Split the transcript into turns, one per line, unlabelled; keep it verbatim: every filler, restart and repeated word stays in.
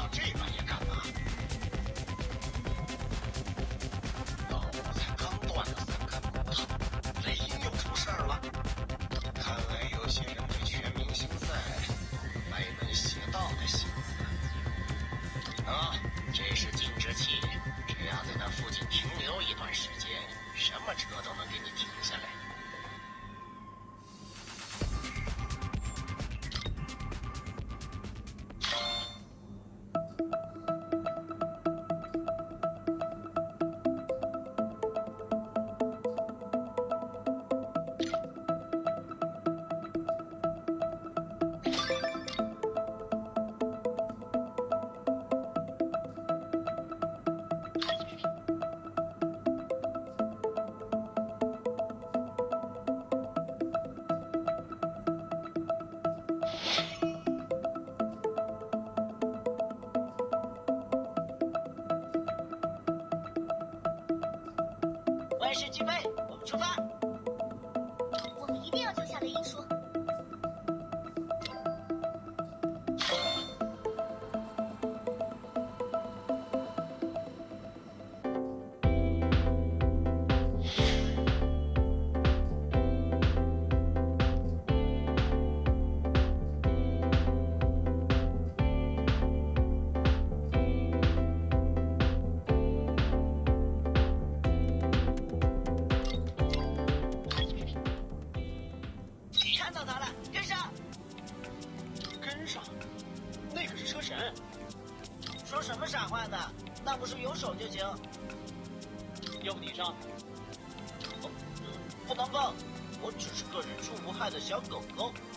这玩意干嘛？老母才刚断了三根骨头，雷音又出事儿了。看来有些人对全明星赛歪门邪道的心思。啊，这是禁止器，只要在那附近停留一段时间，什么车都能给你停下来。
万事俱备，我们出发。
我们一定要救下雷音说。
看到他了，跟上！
跟上，那可是车神。
说什么傻话呢？那不是有手就行。
要不你上？
不能够，我只是个人畜无害的小狗狗。